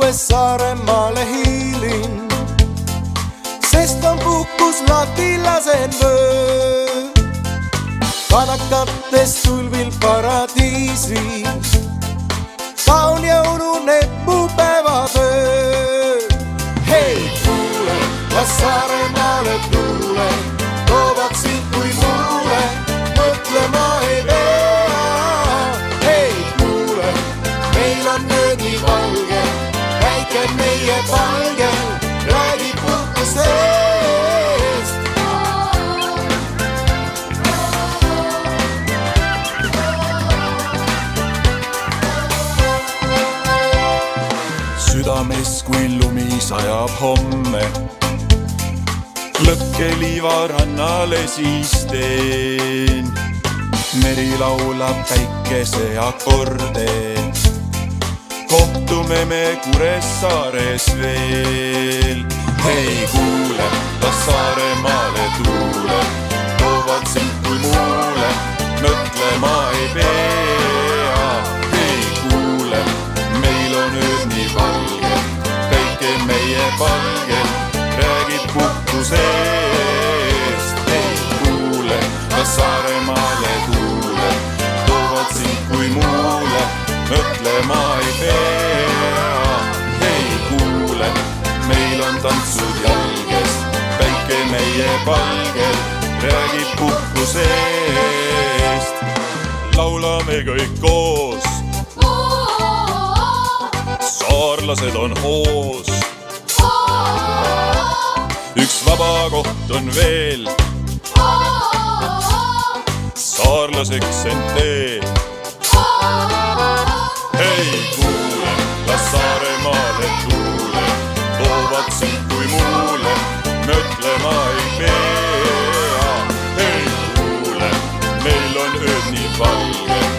õues Saaremaale hiilin, sest on puhkus latilasen vöö. Kanakates tulvil paradiisi, kaun ja ununeb mu päevatöö. Hei kuule, las Saaremaale tuule, toovad sind kui muule, mõtlema ei pea. Hei kuule, meil on nüüd nii valge, päike meie palgel räägib puhkusest. Südames kui lumi sajab homme, lõkke liivarannale siis teen. Meri laulab päikese akorde, kohtume me Kuressaares veel. Hei kuule, las Saaremaale tuule, toovad sind kui muule, mõtlema ei pea. Hei kuule, meil on ööd nii valge, päike meie palgel räägib puhkusest. Hei kuule, las Saaremaale tuule, toovad sind kui muule, mõtlema ei pea. Hei kuule, meil on tantsud jalges, päike meie palgel räägib puhkusest. Laulame kõik koos, saarlased on hoos. Üks vaba koht on veel, saarlaseks end tee. Hei kuule, las Saaremaale tuule, toovad sind kui muule, mõtlema ei pea. Hei kuule, meil on ööd nii valge,